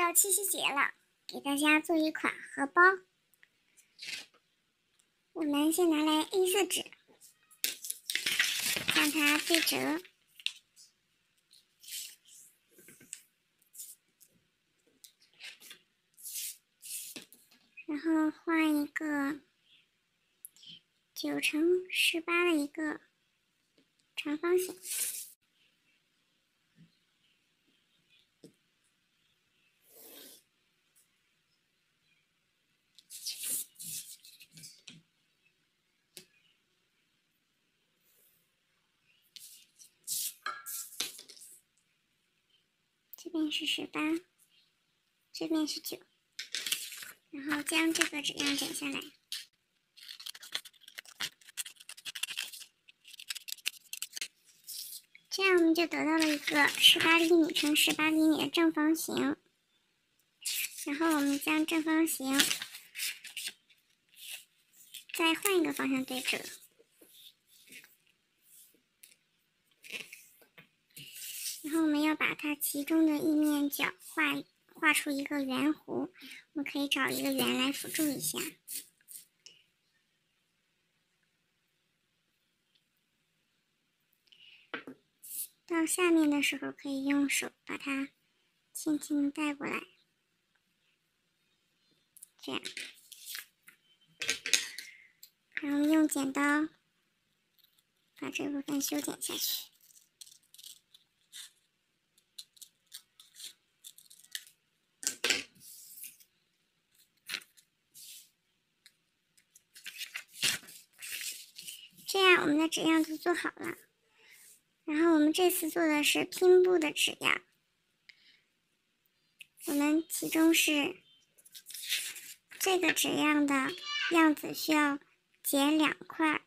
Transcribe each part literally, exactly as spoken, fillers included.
到七夕节了，给大家做一款荷包。我们先拿来 A 四 纸，将它对折，然后画一个九乘十八的一个长方形。这边是十八，这边是九，然后将这个纸样剪下来。这样我们就得到了一个十八厘米乘十八厘米的正方形。然后我们将正方形再换一个方向对折。然后我们要把它其中的一面角画画出一个圆弧，我们可以找一个圆来辅助一下。到下面的时候，可以用手把它轻轻带过来，这样。然后用剪刀把这部分修剪下去。这样我们的纸样就做好了。然后我们这次做的是拼布的纸样，我们其中是这个纸样的样子需要剪两块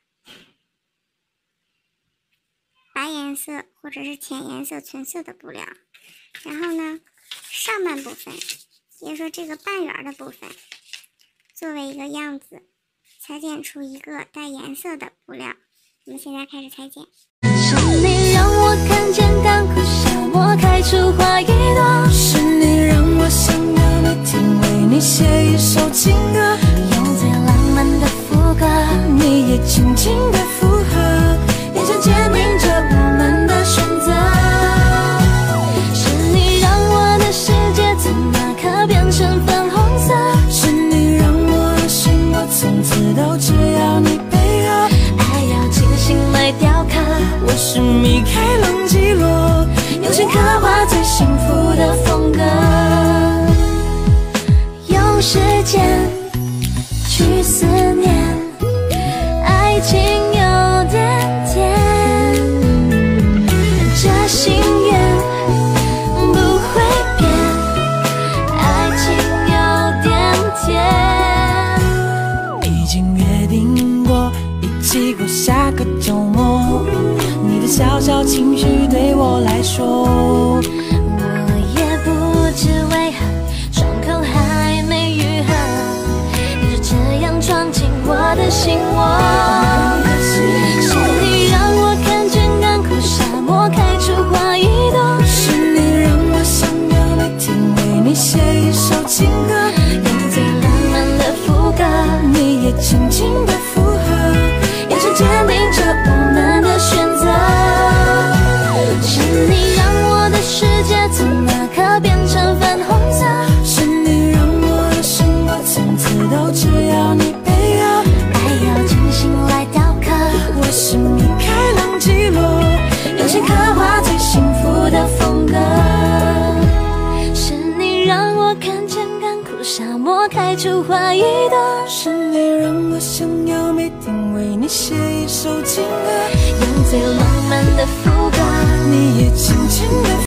白颜色或者是浅颜色纯色的布料，然后呢，上半部分，也就是说这个半圆的部分，作为一个样子，裁剪出一个带颜色的布料。我们现在开始裁剪。 是你让我看见干枯沙漠开出花一朵，是你让我想要每天为你写一首情歌，用最浪漫的副歌，你也轻轻的附和，眼神坚定着我们的选择。是你让我的世界从那刻变成粉红色，是你让我的心我从此都只要你配合，爱要精心来雕刻。我是米开朗基罗，用心刻画最幸福的风格，用时间去思念，爱情有点甜，这心愿不会变，爱情有点甜，已经约定过一起过下个周末，你的小小情绪对我来说，我也不知为何伤口还没愈合，你就这样闯进我的心窝。是你让我看见干枯沙漠开出花一朵，是你让我想要每天为你写一首情歌，用最浪漫的副歌，你也轻轻的附和，眼神坚定着我们的选择。是你让我的世界从那刻变成粉红色，是你让我的生活从此都只要你配合，爱要精心来雕刻。我是米开朗基罗，用心刻画最幸福的风格。是你让我看见干枯沙漠开出花一朵，是你让我想要每天为你写一首情歌，用最浪漫的副歌，你也轻轻的